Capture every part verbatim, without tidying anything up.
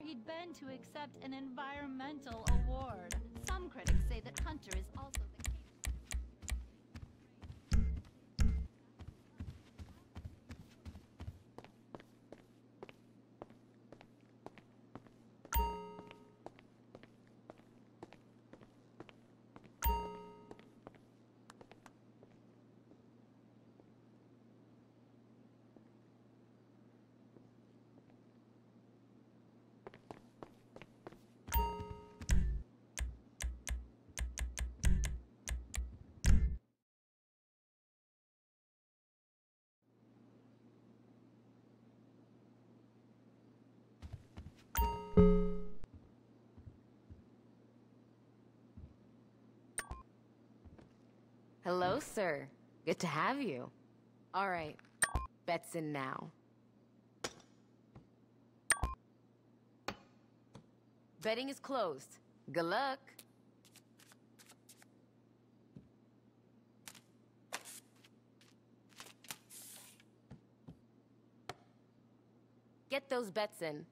he'd been to accept an environmental award. Some critics say that Hunter is also the king. Hello, sir. Good to have you. All right, bets in now. Betting is closed. Good luck. Get those bets in.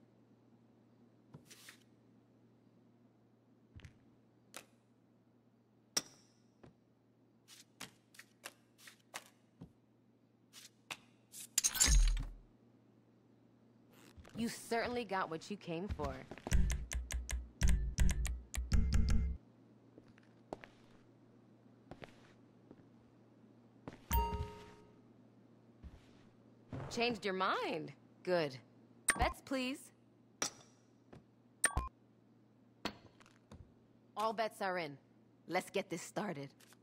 You certainly got what you came for. Changed your mind. Good. Bets, please. All bets are in. Let's get this started.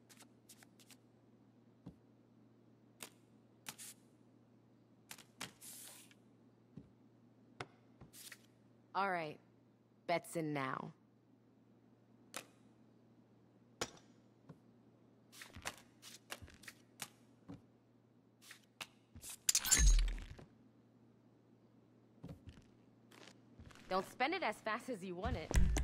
All right, bets in now. Don't spend it as fast as you want it.